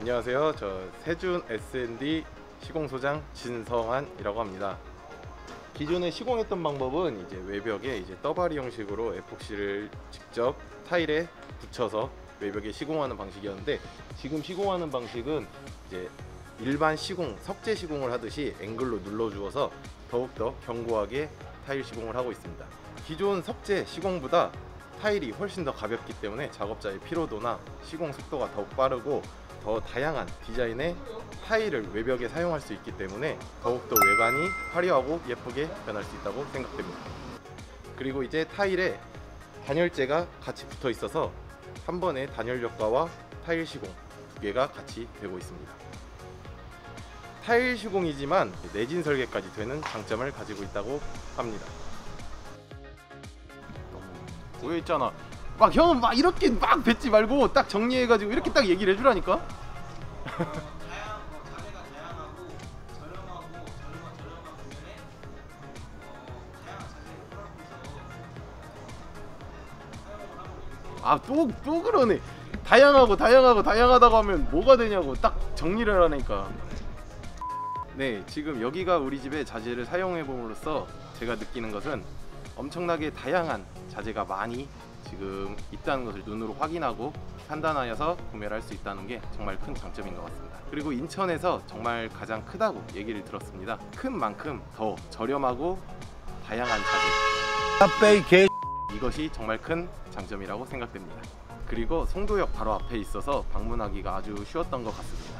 안녕하세요. 저 세준 S&D 시공소장 진성환이라고 합니다. 기존에 시공했던 방법은 이제 외벽에 이제 떠바리 형식으로 에폭시를 직접 타일에 붙여서 외벽에 시공하는 방식이었는데, 지금 시공하는 방식은 이제 일반 시공, 석재 시공을 하듯이 앵글로 눌러주어서 더욱더 견고하게 타일 시공을 하고 있습니다. 기존 석재 시공보다 타일이 훨씬 더 가볍기 때문에 작업자의 피로도나 시공 속도가 더욱 빠르고 더 다양한 디자인의 타일을 외벽에 사용할 수 있기 때문에 더욱더 외관이 화려하고 예쁘게 변할 수 있다고 생각됩니다. 그리고 이제 타일에 단열재가 같이 붙어 있어서 한 번에 단열 효과와 타일 시공 두 개가 같이 되고 있습니다. 타일 시공이지만 내진 설계까지 되는 장점을 가지고 있다고 합니다. 너무 오해했잖아. 막 형은 막 이렇게 막 뱉지 말고 딱 정리해가지고 이렇게 딱 얘기를 해주라니까. 아, 또 그러네. 다양하다고 하면 뭐가 되냐고 딱 정리를 하니까. 네, 지금 여기가 우리 집의 자재를 사용해 봄으로써 제가 느끼는 것은 엄청나게 다양한 자재가 많이 지금 있다는 것을 눈으로 확인하고 판단하여서 구매를 할 수 있다는 게 정말 큰 장점인 것 같습니다. 그리고 인천에서 정말 가장 크다고 얘기를 들었습니다. 큰 만큼 더 저렴하고 다양한 자재, 이것이 정말 큰 장점이라고 생각됩니다. 그리고 송도역 바로 앞에 있어서 방문하기가 아주 쉬웠던 것 같습니다.